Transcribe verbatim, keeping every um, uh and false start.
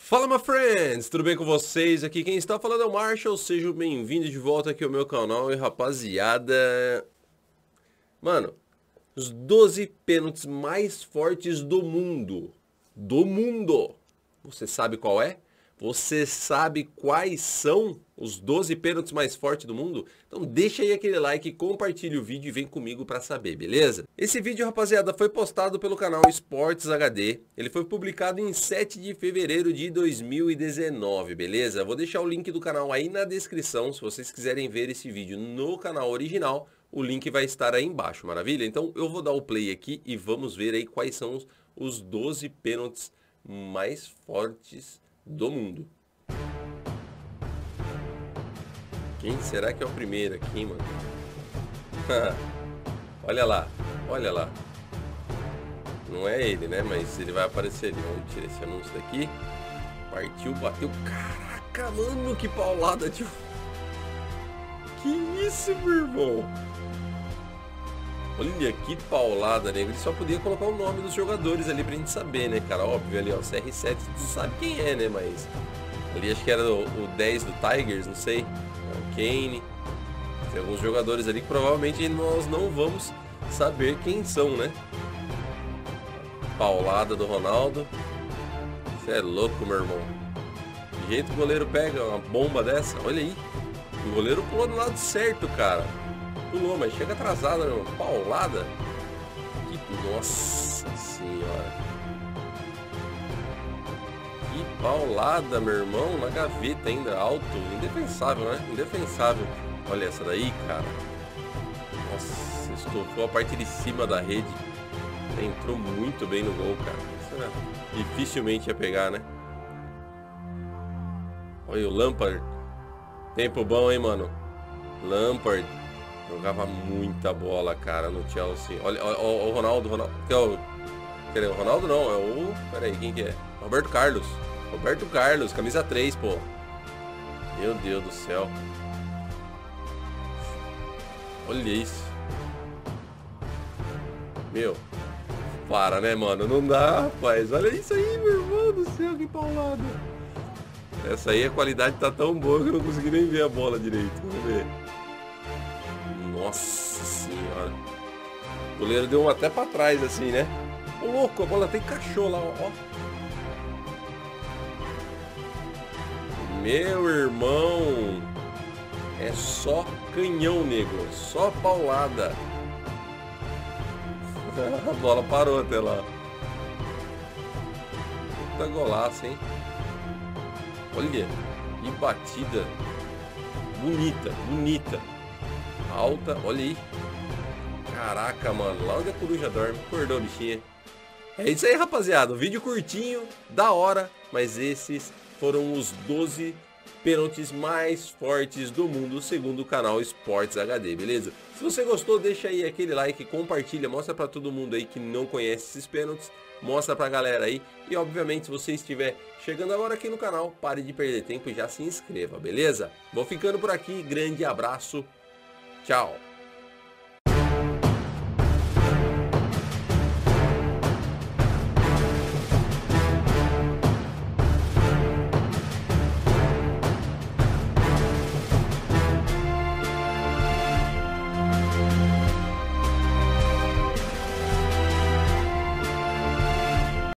Fala, my friends! Tudo bem com vocês? Aqui quem está falando é o Marshall, sejam bem-vindos de volta aqui ao meu canal. E rapaziada, mano, os doze pênaltis mais fortes do mundo, do mundo, você sabe qual é? Você sabe quais são os doze pênaltis mais fortes do mundo? Então deixa aí aquele like, compartilha o vídeo e vem comigo pra saber, beleza? Esse vídeo, rapaziada, foi postado pelo canal Esportes H D. Ele foi publicado em sete de fevereiro de dois mil e dezenove, beleza? Vou deixar o link do canal aí na descrição, se vocês quiserem ver esse vídeo no canal original, o link vai estar aí embaixo, maravilha? Então eu vou dar o play aqui e vamos ver aí quais são os, os doze pênaltis mais fortes do mundo. Quem será que é o primeiro aqui, mano? Olha lá, olha lá. Não é ele, né? Mas ele vai aparecer ali. Vamos tirar esse anúncio daqui. Partiu, bateu. Caraca, mano, que paulada, tio. Que isso, meu irmão? Olha que paulada, nego. Ele só podia colocar o nome dos jogadores ali pra gente saber, né, cara? Óbvio, ali, ó, C R sete, tu sabe quem é, né? Mas ali acho que era o, o dez do Tigers, não sei. O Kane. Tem alguns jogadores ali que provavelmente nós não vamos saber quem são, né? Paulada do Ronaldo. Você é louco, meu irmão. De jeito que o goleiro pega uma bomba dessa, olha aí. O goleiro pulou do lado certo, cara. Pulou, mas chega atrasada, meu. Paulada. Que... Nossa senhora. Que paulada, meu irmão. Na gaveta ainda, alto. Indefensável, né? Indefensável. Olha essa daí, cara. Nossa, estufou a parte de cima da rede. Entrou muito bem no gol, cara. Essa dificilmente ia pegar, né? Olha o Lampard. Tempo bom, hein, mano. Lampard. Jogava muita bola, cara, no Chelsea. Olha, olha, olha o Ronaldo, Ronaldo. Que é o... Quer dizer, o Ronaldo não, é o... Pera aí, quem que é? Roberto Carlos. Roberto Carlos, camisa três, pô. Meu Deus do céu. Olha isso. Meu. Para, né, mano? Não dá, rapaz. Olha isso aí, meu irmão do céu, que paulada. Essa aí a qualidade tá tão boa que eu não consegui nem ver a bola direito. Vamos ver. Nossa senhora. O goleiro deu um até pra trás assim, né? Ô louco, a bola até encaixou lá, ó. Meu irmão. É só canhão, nego. Só paulada. A bola parou até lá. Puta golaço, hein? Olha, que batida. Bonita, bonita. Alta, olha aí. Caraca, mano, lá onde a coruja dorme. Acordou, bichinha. É isso aí, rapaziada. Vídeo curtinho, da hora. Mas esses foram os doze pênaltis mais fortes do mundo, segundo o canal Esportes H D, beleza? Se você gostou, deixa aí aquele like, compartilha, mostra pra todo mundo aí que não conhece esses pênaltis. Mostra pra galera aí. E obviamente, se você estiver chegando agora aqui no canal, pare de perder tempo e já se inscreva, beleza? Vou ficando por aqui, grande abraço. Tchau.